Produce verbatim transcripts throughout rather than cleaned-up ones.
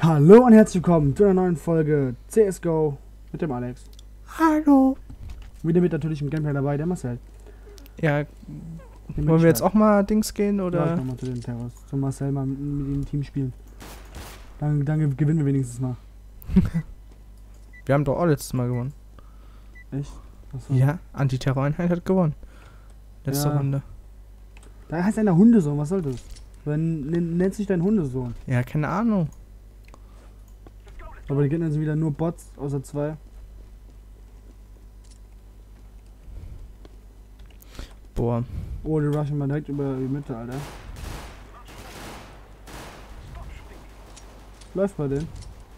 Hallo und herzlich willkommen zu einer neuen Folge C S G O mit dem Alex. Hallo. Wieder mit natürlich im Gameplay dabei, der Marcel. Ja, wollen wir jetzt auch mal Dings gehen, oder? Ja, ich mach mal zu den Terrors. Zum Marcel mal mit, mit ihm im Team spielen. Dann, dann gewinnen wir wenigstens mal. Wir haben doch auch letztes Mal gewonnen. Echt? Achso. Ja, Antiterror-Einheit hat gewonnen. Letzte Ja. Runde. Da heißt einer Hundesohn, was soll das? Wenn, nennt sich dein Hundesohn. Ja, keine Ahnung. Aber die Gegner sind wieder nur Bots, außer zwei. Boah. Oh, die rushen mal direkt über die Mitte, Alter. Läuft bei denen.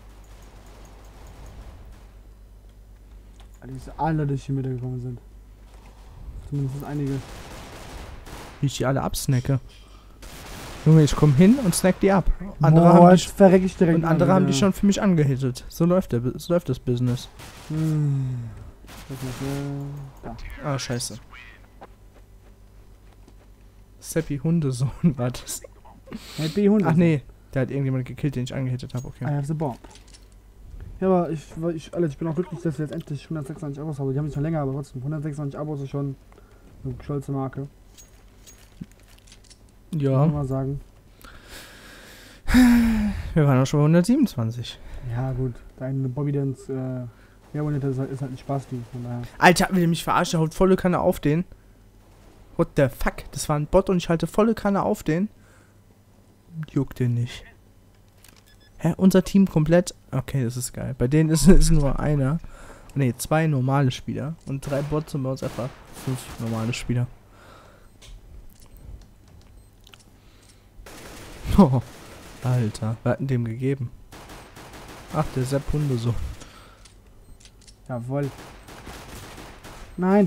Alter, die alle durch die Mitte gekommen sind. Zumindest einige. Wie ich die alle absnacke. Junge, ich komm hin und snack die ab. Andere Boah, haben die, jetzt verreck ich direkt. und andere mal haben die wieder. schon für mich angehittet. So läuft der, so läuft das Business. Hm. Das ist, äh, da. Ah, scheiße. Seppi Hundesohn war das. Happy Hunde. Ach nee, der hat irgendjemand gekillt, den ich angehittet habe, okay. I have the bomb. Ja, aber ich, weil ich, Alter, ich bin auch glücklich, dass wir jetzt endlich hundertsechsundzwanzig Abos haben. Die haben mich schon länger, aber trotzdem. hundertsechsundzwanzig Abos ist schon eine stolze Marke. Ja. Kann man mal sagen. Wir waren auch schon bei hundertsiebenundzwanzig. Ja, gut. Dein Bobby Dance, äh, ja, und das ist halt, ist halt ein Spaß-Ding, von daher. Alter, will der mich verarschen? Der haut volle Kanne auf den. What the fuck? Das war ein Bot und ich halte volle Kanne auf den. Juckt den nicht. Hä? Unser Team komplett? Okay, das ist geil. Bei denen ist es nur einer. Ne, zwei normale Spieler. Und drei Bots und bei uns einfach fünf normale Spieler. Oh, Alter, wer hat denn dem gegeben? Ach, der Sepp Hundesohn. Jawohl. Nein.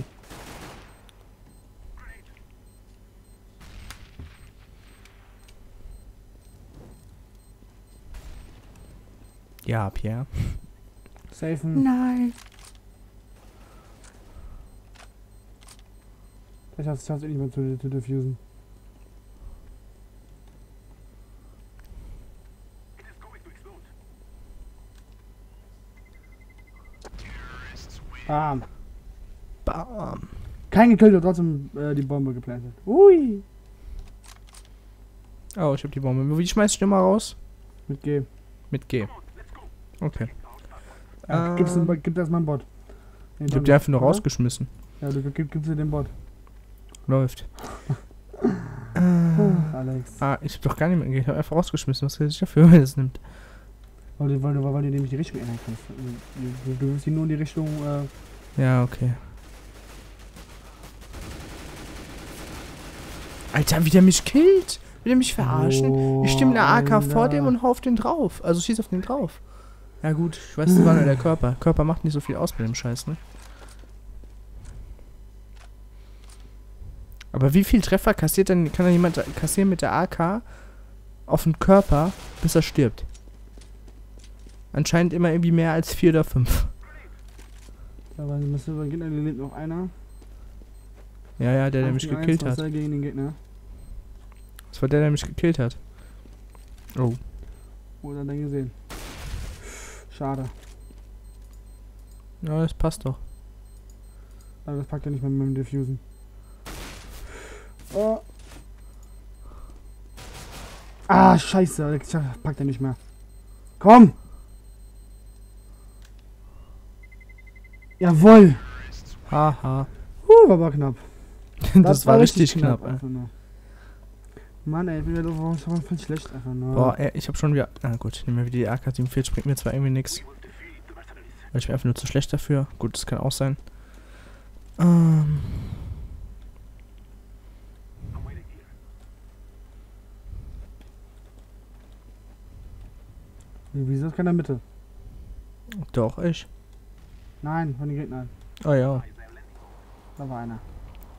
Ja, Pierre. Safen. Nein. Ich schaff's eh nicht mehr zu, zu diffusen. Bam. Bam. Kein gekillt und trotzdem äh, die Bombe geplantet. Ui. Oh, ich hab die Bombe. Wie schmeiß ich die mal raus? Mit G. Mit G. Okay. Ja, Ähm. gib's den, Bot- gib das mal einen Bot. Nee, Ich doch hab die nicht, einfach nur oder? rausgeschmissen. Ja, du gib, gibst dir den Bot. Läuft. Alex. Ah, ich hab doch gar nicht mehr. Ich hab einfach rausgeschmissen. Was kann ich dafür, wenn es nimmt? Weil du, weil du, weil du nämlich die Richtung ändern kannst. Du, du wirst ihn nur in die Richtung, äh, Ja, okay. Alter, wie der mich killt. Will der mich verarschen? Oh, Ich stimme eine A K vor Alter. dem und hau auf den drauf. Also schieß auf den drauf. Ja gut, ich weiß, das war nur der Körper. Körper macht nicht so viel aus bei dem Scheiß, ne? Aber wie viel Treffer kassiert denn, kann denn jemand kassieren mit der A K auf den Körper, bis er stirbt? Anscheinend immer irgendwie mehr als vier oder fünf. Ja, weil müsste über den Gegner, da lebt noch einer. Ja, ja, der, der mich eins gegen gekillt eins, hat. Marcel gegen den Gegner. Das war der, der mich gekillt hat. Oh. Oder dann gesehen. Schade. Ja, das passt doch. Aber das packt er nicht mehr mit dem Diffusen. Oh. Ah, scheiße. Das packt er nicht mehr. Komm! Jawohl! Haha. Uh, war aber knapp. Das, war richtig knapp, ey. einfach nur. Mann, ey, ich bin ja doch voll schlecht einfach nur. Boah, ey, ich hab schon wieder. Ah gut, ich nehme mir wieder die A K siebenundvierzig, bringt mir zwar irgendwie nix. Weil ich bin einfach nur zu schlecht dafür. Gut, das kann auch sein. Ähm. Wieso ist keiner in der Mitte? Doch, ich. Nein, von den Gegnern. Oh ja. Da war einer.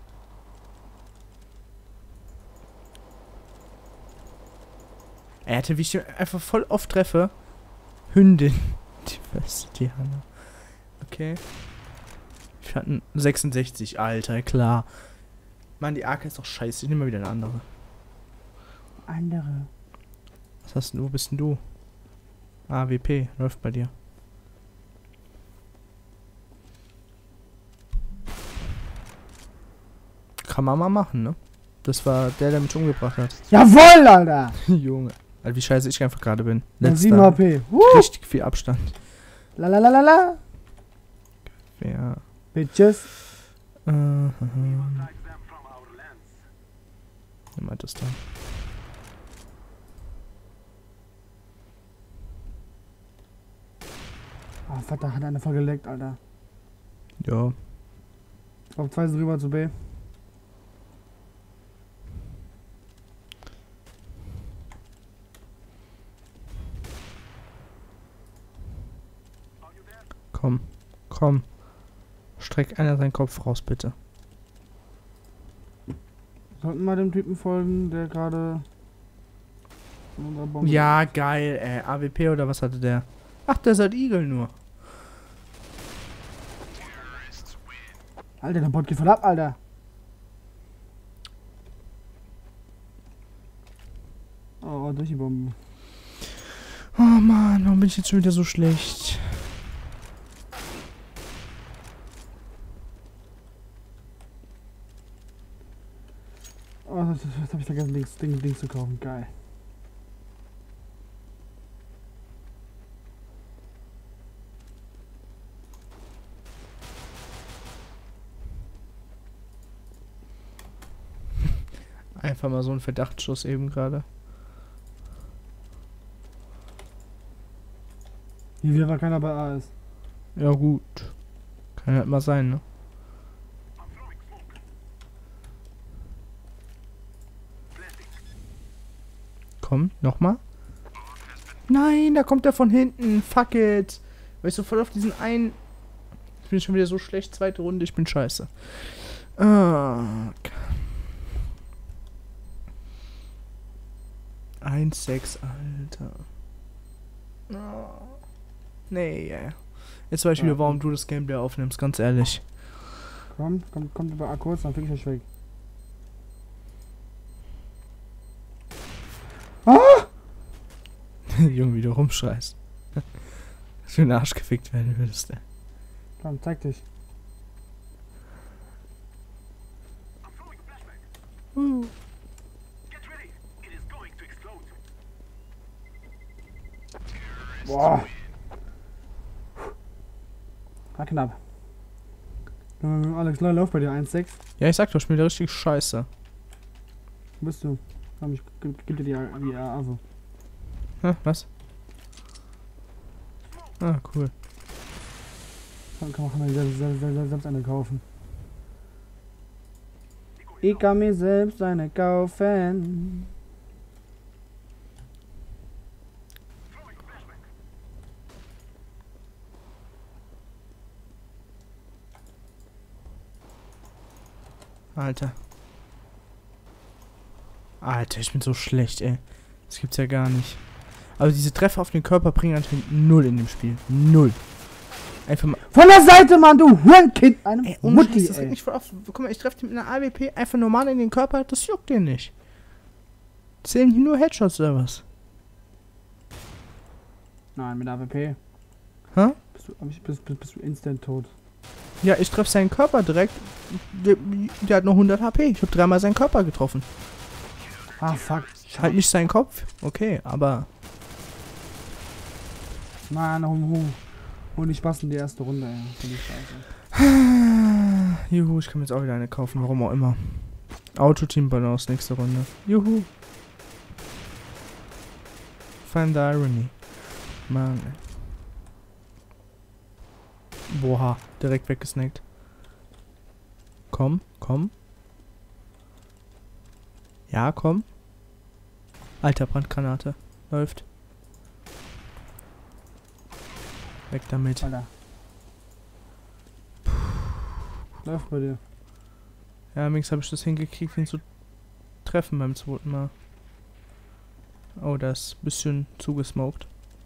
Er hatte, wie ich den einfach voll oft treffe. Hündin. Die beste Diana. Okay. Ich hatte sechsundsechzig, Alter, klar. Mann, die A K ist doch scheiße. Ich nehme mal wieder eine andere. Andere. Was hast du? Wo bist denn du? A W P läuft bei dir. Kann man mal machen, ne? Das war der, der mich umgebracht hat. Jawoll, Alter! Junge. Alter, wie scheiße ich einfach gerade bin. sieben H P. Uh. Richtig viel Abstand. La la la la la. Ja. Bitches. Äh, äh. Wer meint das dann? Ah, Vater hat eine voll geleckt, Alter. Ja. Auf zwei sind rüber zu B. Komm. Komm. Streck einer seinen Kopf raus, bitte. Sollten mal dem Typen folgen, der gerade von unserer Bombe. Ja, geil, ey. A W P oder was hatte der? Ach, der ist Eagle nur. Alter, der Bot geht voll ab, Alter. Oh, durch die Bombe. Oh Mann, warum bin ich jetzt schon wieder so schlecht? Oh, das, das hab ich vergessen, Dings, Dings, Dings zu kaufen. Geil. Einfach mal so ein Verdachtsschuss eben gerade. Wie viel war keiner bei A ist. Ja gut. Kann halt mal sein, ne? Komm, nochmal. Nein, da kommt er von hinten. Fuck it. Weil ich so voll auf diesen einen... Ich bin schon wieder so schlecht. Zweite Runde, ich bin scheiße. Ah. eins sechs, Alter. Oh. Nee, yeah. Jetzt weiß ich wieder, warum du das Gameplay aufnimmst, ganz ehrlich. Komm, komm, kommt über A kurz, dann fick ich euch weg. Ah! Junge, wie du rumschreist. Dass du in den Arsch gefickt werden würdest, ey. Komm, zeig dich. Uh. Boah. War knapp. Äh, Alex, lauf bei dir eins sechs. Ja, ich sag doch, ich bin wieder richtig scheiße. Wo bist du? Komm, ich gib, gib dir die, A- die A- AWO. Hä, was? Ah, cool. Dann kann man selbst, selbst, selbst, selbst eine kaufen. Ich kann mir selbst eine kaufen. Alter. Alter, ich bin so schlecht, ey. Das gibt's ja gar nicht. Also diese Treffer auf den Körper bringen anscheinend null in dem Spiel. Null. Einfach mal... Von der Seite, Mann, du Hurenkind! Eine Ey, ohne Mutti, Scheiß, das ey. regt mich voll auf. Guck mal, ich treffe den mit einer A W P einfach normal in den Körper, das juckt den nicht. Zählen hier nur Headshots oder was? Nein, mit A W P. Hä? Bist du, bist, bist, bist du instant tot. Ja, ich treffe seinen Körper direkt. Der, der hat noch hundert H P. Ich habe dreimal seinen Körper getroffen. Ah, fuck. Halt nicht seinen Kopf. Okay, aber... Mann, hol, hol, hol die Spaß in die erste Runde, ey. Voll die Scheiße. Juhu, ich kann mir jetzt auch wieder eine kaufen, warum auch immer. Auto-Team-Balance, nächste Runde. Juhu. Find the irony. Mann, ey. Boah, direkt weggesnackt. Komm, komm. Ja, komm. Alter, Brandgranate. Läuft. Weg damit. Alter. Läuft bei dir. Ja, links habe ich das hingekriegt, ihn zu treffen beim zweiten Mal. Oh, das ist ein bisschen zugesmoked.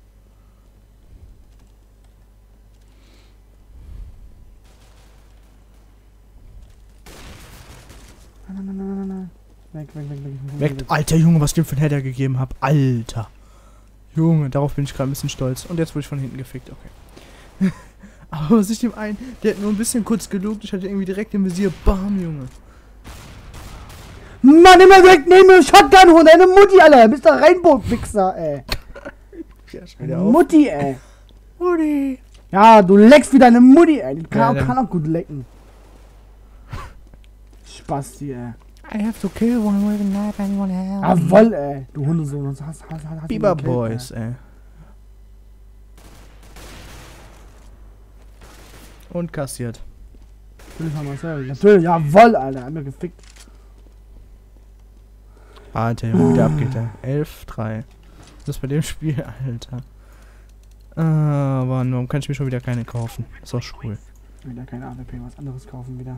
Nein, nein, nein, nein, nein, nein. Weg, weg, weg, weg. Weg, alter Junge, was ich dem für einen Header gegeben hab. Alter. Junge, darauf bin ich gerade ein bisschen stolz. Und jetzt wurde ich von hinten gefickt, okay. Aber was ich dem einen, der hat nur ein bisschen kurz gelugt, ich hatte irgendwie direkt im Visier, bam, Junge. Mann, immer direkt neben mir Shotgun holen, deine Mutti, Alter. Bist der Rainbow-Wichser, ey. Ja, schon wieder auf. Mutti, ey. Mutti. Ja, du leckst wie deine Mutti, ey. Die kann, Ja, auch, dann- kann auch gut lecken. Spasti, ey. I have to kill one with a knife and one hand. Jawoll, ey. Du Hundesohn. Hast, hast, hast, hast Biber ihn gekillt, Boys, ey. Und kassiert. ey. Natürlich haben wir Marcel. Natürlich, jawoll, Alter. Einmal gefickt. Alter, Junge, wie der abgeht, ey. elf drei. Das ist bei dem Spiel, Alter. Ah, Mann, warum kann ich mir schon wieder keine kaufen? Ist auch schwul. Wieder keine A W P, was anderes kaufen wieder.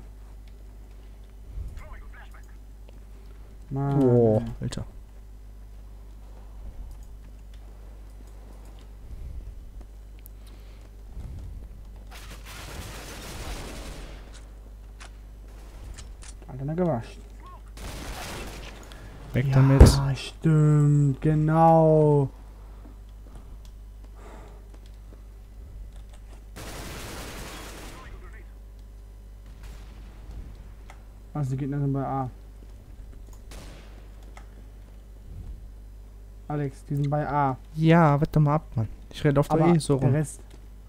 Mann, Boah, ey. Alter. Alter, na gewascht. Weg damit. Ja, stimmt, genau. Was, die Gegner sind bei A. Alex, die sind bei A. Ja, warte mal ab, Mann. Ich rede auf der Aber E so der rum. Rest,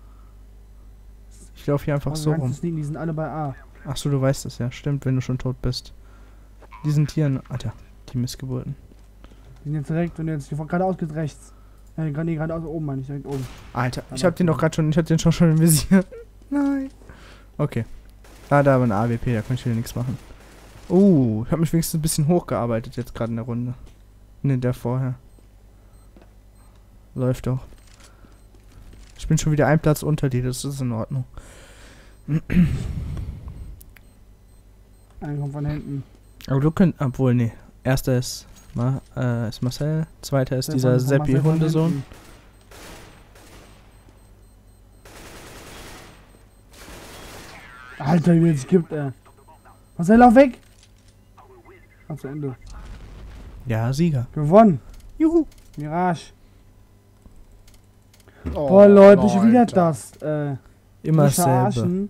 Ich laufe hier einfach also so ganze rum. Sneaken, die sind alle bei A. Achso, du weißt es ja. Stimmt, wenn du schon tot bist. Die sind hier, Alter. Die Missgeburten. Die sind jetzt direkt, wenn du jetzt geradeaus geht rechts. Äh, gerade nee, geradeaus oben, meine ich, direkt oben. Alter, ich Aber- hab den doch gerade schon, ich hab den schon schon im Visier. Nein. Okay. Ah, da war ein A W P, da konnte ich wieder nichts machen. Oh, ich habe mich wenigstens ein bisschen hochgearbeitet jetzt gerade in der Runde. Ne, der vorher. Läuft doch. Ich bin schon wieder ein Platz unter dir, das ist in Ordnung. Einer kommt von hinten. Aber du könnt, obwohl, nee. Erster ist, Ma, äh, ist Marcel, zweiter ist Der dieser von- von Seppi Marcel von Hundesohn. hinten. Alter, wie es gibt, ey. Marcel, lauf weg! Ach, zu Ende. Ja, Sieger. Gewonnen. Juhu. Mirage. Boah, Leute, nicht wieder Alter. das. Äh, Immer mich dasselbe. verarschen.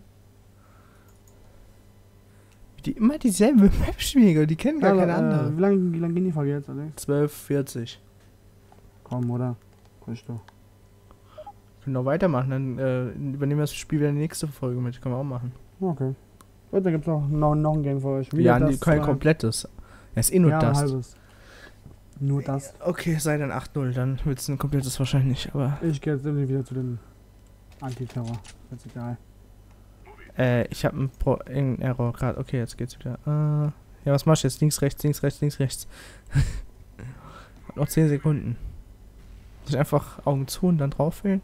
Die, immer dieselbe Map-Schwieger, die kennen gar Ja, keine äh, andere. Wie lange wie lang gehen die Folge jetzt, Alex? zwölf vierzig. Komm, oder? Komm doch. Können noch weitermachen, dann äh, übernehmen wir das Spiel wieder in die nächste Folge mit. Können wir auch machen. Okay. Und da gibt's noch, noch, noch ein Game für euch. Ja, das nee, kein zwei- komplettes. Es ist eh nur ja, ein das. halbes. Nur das. Okay, sei dann acht null, dann wird es ein komplettes wahrscheinlich, aber. Ich gehe jetzt irgendwie wieder zu dem Antiterror. Ist egal. Äh, ich habe einen Pro irgendeinen Error gerade. Okay, jetzt geht's wieder. Äh, ja, was machst du jetzt? Links, rechts, links, rechts, links, rechts. Noch zehn Sekunden. Muss ich einfach Augen zu und dann drauf wählen?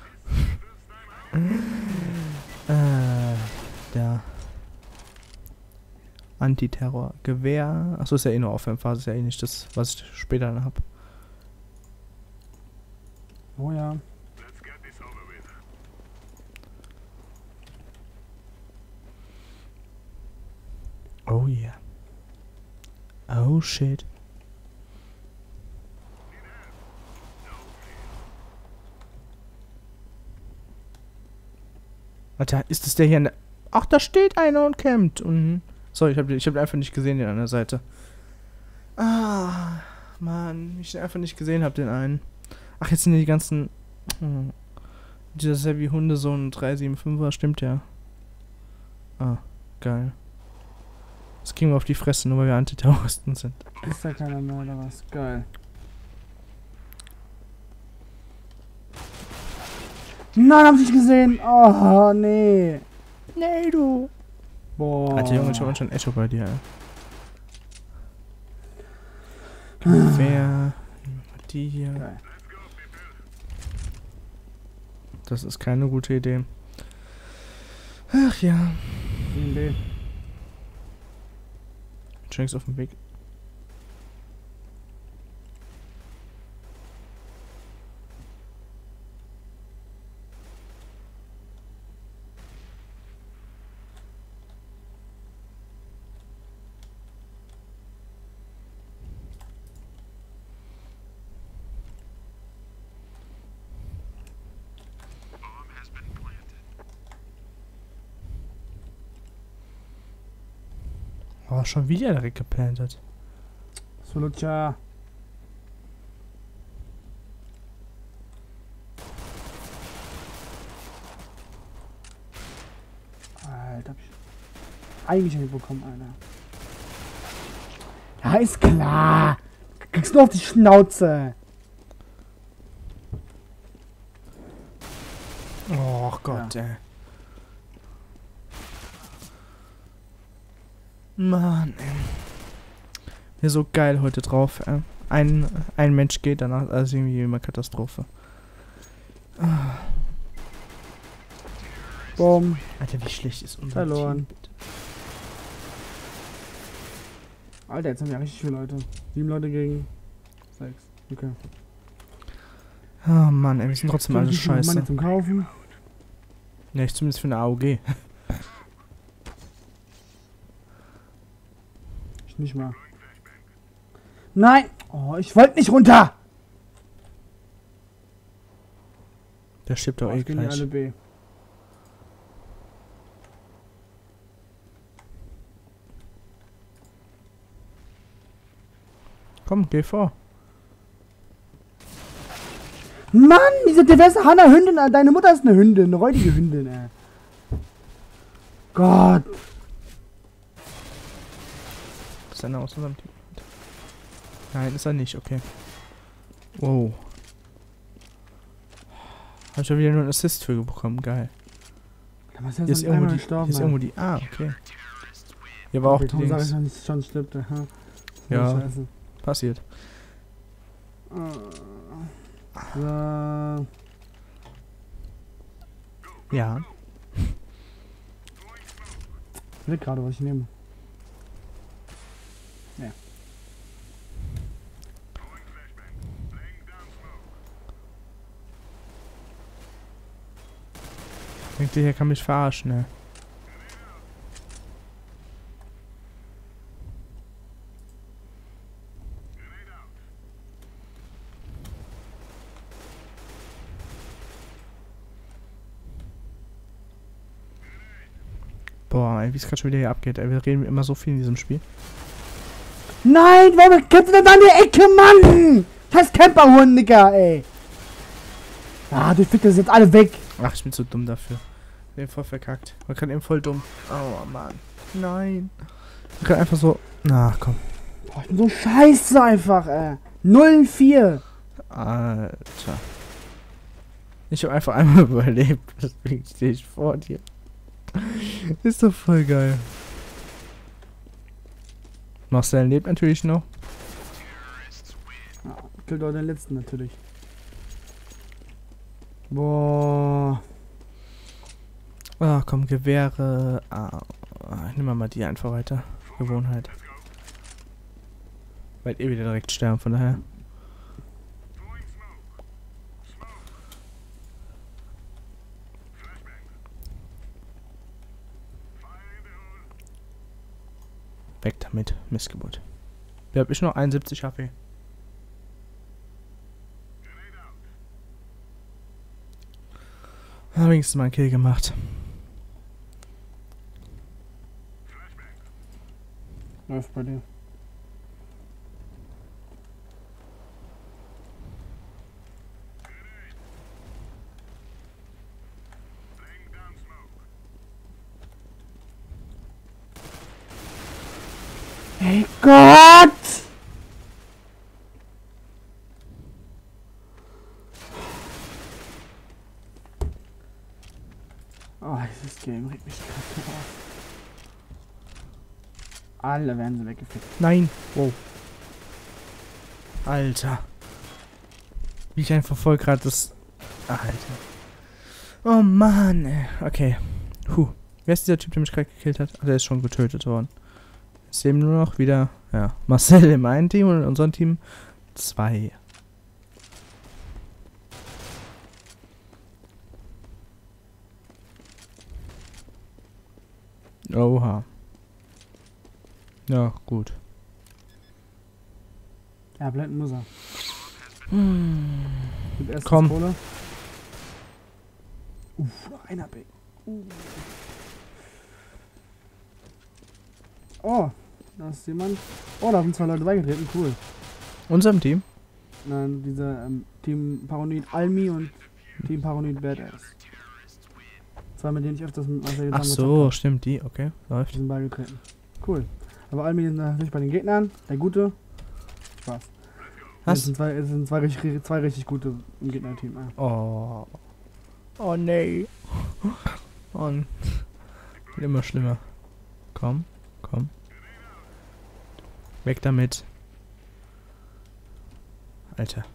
äh, da. Antiterror. Gewehr. Achso, ist ja eh nur Aufwärmphase, ist ja eh nicht das, was ich später dann hab. Oh ja. Oh yeah. Oh shit. Alter, ist das der hier an der... Ach, da steht einer und campt. Mhm. Sorry, ich habe ich hab einfach nicht gesehen, den an der Seite. Ah, Mann, ich einfach nicht gesehen habe, den einen. Ach, jetzt sind die ganzen... Hm. Dieser Sevi Hundesohn drei sieben fünfer, stimmt ja. Ah, geil. Das kriegen wir auf die Fresse, nur weil wir Antiterroristen sind. Ist da keiner mehr oder was? Geil. Nein, hab ich nicht gesehen. Oh, nee. Nee, du. Boah. Alter Junge, ich hab schon Echo bei dir. Wer? Die hier. Geil. Das ist keine gute Idee. Ach ja. B M B. Shanks auf dem Weg. Boah, schon wieder direkt geplantet. So, Lutscher. Alter, hab ich eigentlich nicht bekommen, Alter. Ja, ist klar. Kriegst nur auf die Schnauze. Oh Gott, Ja. ey. Mann, ey. Mir so geil heute drauf, ey. Ein, ein Mensch geht danach, also irgendwie immer Katastrophe. Ah. Bumm. Alter, wie schlecht ist unser Verloren. Team, bitte? Alter, jetzt haben wir richtig viele Leute. Sieben Leute gegen sechs. Okay. Oh Mann, ey, wir sind trotzdem alle scheiße. Money zum Kaufen. Ja, ich zumindest für eine A O G. Ich nicht mal. Nein! Oh, ich wollte nicht runter! Der stirbt doch Oh, eh ich geh die gleich. alle B. Komm, geh vor. Mann, diese diverse Hanna Hündin, äh, deine Mutter ist eine Hündin, eine räudige Hündin, ey. Gott. Ist einer aus unserem Team? Nein, ist er nicht, okay. Wow. Hab ich ja wieder nur einen Assist für bekommen, geil. Da ist Hier ist irgendwo die, hier ist irgendwo die, ah, okay. Hier war auch die Tom sag ich Dings. noch nicht, schon stirbt, ey. Ja, Scheiße. passiert. So. Ja. Ich will gerade, was ich nehme. Ja. Denkt ihr, hier kann mich verarschen, ne? Boah, ey, wie es gerade schon wieder hier abgeht, ey. Wir reden immer so viel in diesem Spiel. Nein, warum kämpft ihr denn da in die Ecke, Mann? Scheiß Camperhund, Digga, ey. Ah, du fickt das jetzt alle weg. Ach, ich bin zu dumm dafür. Ich bin voll verkackt. Man kann eben voll dumm. Oh, Mann. Nein. Man kann einfach so... Na, komm. Boah, ich bin so scheiße einfach, ey. null vier. Alter. Ich habe einfach einmal überlebt. Deswegen stehe ich vor dir. Ist doch voll geil. Marcel lebt natürlich noch. Ja, killt auch den letzten natürlich. Boah. Ah, komm, Gewehre. Ah, nehmen wir mal die einfach weiter. Gewohnheit. Weil eh wieder direkt sterben, von daher. Weg damit, Missgeburt. Wer hab ich noch? einundsiebzig H P. Hab wenigstens mal einen Kill gemacht. Läuft bei dir. Ey Gott! Oh, dieses Game regt mich kacke auf. Alle werden sie weggefickt. Nein! Wow. Alter. Wie ich einfach voll gerade das... Alter. Oh Mann, ey. Okay. Puh. Wer ist dieser Typ, der mich gerade gekillt hat? Ach, der ist schon getötet worden. Jetzt eben nur noch wieder... Ja. Marcel im einen Team und in unserem Team zwei. Oha. Ja, gut. Ja, blenden muss er. Hm. Mit erstens Komm. Kohle. Uff, noch einer B. Uh. Oh, Da ist jemand. Oh, da sind zwei Leute beigetreten. Cool. Unserem Team? Nein, dieser ähm, Team Paranoid Almi und Team Paranoid Badass. Zwei, mit denen ich öfters mit Marcel Ach so, stimmt, die, okay, läuft. Die sind beigetreten. Cool. Aber Almi ist natürlich bei den Gegnern. Der Gute. Spaß. Was? Es sind zwei, es sind zwei, richtig, zwei richtig gute im Gegnerteam. Ja. Oh. Oh nee. Und wird immer schlimmer. Komm, komm. Weg damit. Alter.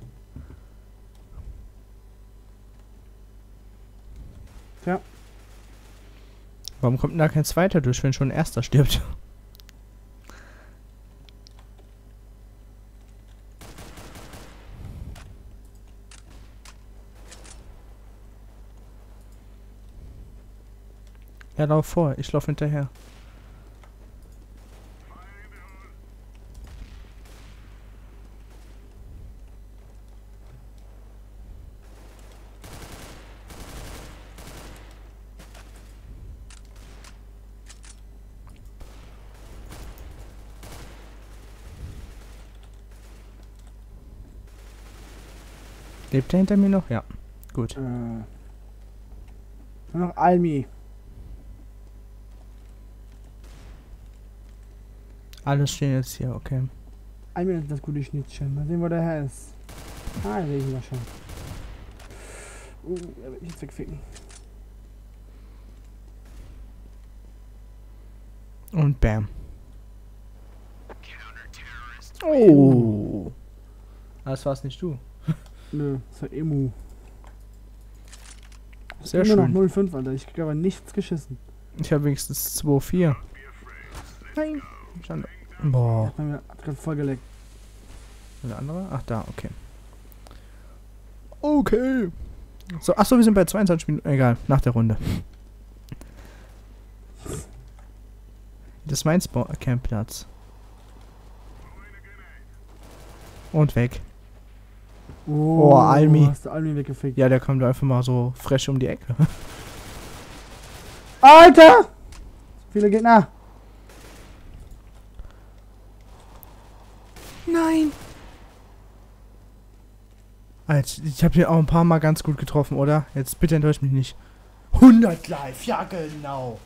Tja. Warum kommt denn da kein zweiter durch, wenn schon ein erster stirbt? Ja, lauf vor, ich lauf hinterher. Lebt er hinter mir noch? Ja. Gut. Äh. Nur noch Almi. Alles stehen jetzt hier, okay. Almi ist das gute Schnittchen. Mal sehen, wo der Herr ist. Ah, den sehen wir schon. Uh, er wird mich jetzt wegficken. Und bam. Oh. Das war's nicht du. Nö, das war Emu. Sehr Immer noch schön. null fünf, Alter. Ich krieg aber nichts geschissen. Ich habe wenigstens zwei vier. Nein. Stand. Boah. Hat mir gerade voll geleckt. Und der andere? Ach, da, okay. Okay. So, achso, wir sind bei zweiundzwanzig Minuten. Egal, nach der Runde. Das ist mein Spawn-Campplatz. Und weg. Oh, Oh, Almi. Hast du Almi weggefickt. Ja, der kommt einfach mal so fresh um die Ecke. Alter! Viele Gegner. Nein! Alter, ich habe hier auch ein paar Mal ganz gut getroffen, oder? Jetzt bitte enttäuscht mich nicht. hundert live, ja genau.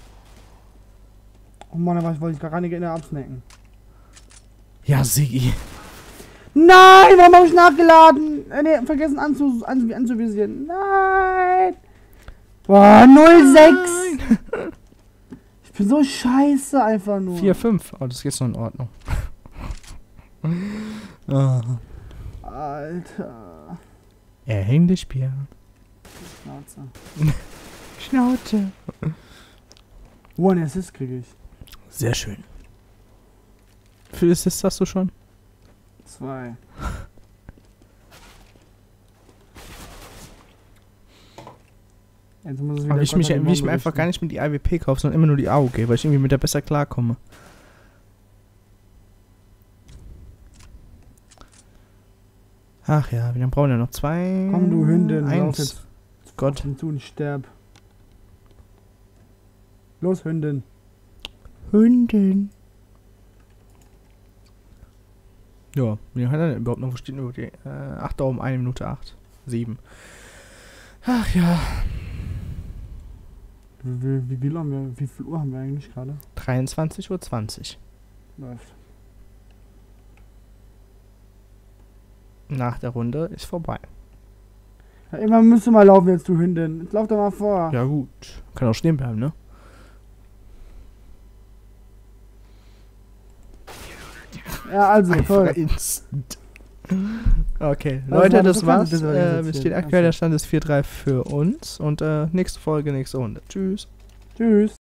Oh Mann, da wollte ich gar keine Gegner absnacken. Ja, Siggi. Nein, warum habe ich nachgeladen? Äh, nee, vergessen anzu, anzu, anzuvisieren. Nein! Boah, null sechs! Ich bin so scheiße einfach nur. vier fünf. Oh, das geht noch in Ordnung. Oh. Alter. Ähnlich Bier. Schnauze. Schnauze. One Assist kriege ich. Sehr schön. Wie viel Assists hast du schon? Zwei. Jetzt muss es wieder Aber ich, mich, Gott wie ich mir einfach berichten. gar nicht mit die I W P kaufe, sondern immer nur die A O G, weil ich irgendwie mit der besser klarkomme. Ach ja, wie lange brauchen wir noch? Zwei. Komm, du Hündin, lauf Eins. jetzt Gott. hinzu und sterb. Los, Hündin. Hündin. Ja, wie lange hat er denn überhaupt noch? Wo steht nur die? Äh, acht da oben, eine Minute acht. Sieben. Ach ja. Wie, wie, wie, haben wir, wie viel Uhr haben wir eigentlich gerade? dreiundzwanzig Uhr zwanzig. Läuft. Nach der Runde ist vorbei. Ja, immer müsst du mal laufen jetzt, du Hündin. Jetzt lauf doch mal vor. Ja gut. Kann auch stehen bleiben, ne? Ja, also, toll. Einfach instant. Okay, Was Leute, war das das für war's. Kante, das war Äh, jetzt es hier? steht aktuell, Achso. der Stand ist vier drei für uns. Und äh, nächste Folge, nächste Runde. Tschüss. Tschüss.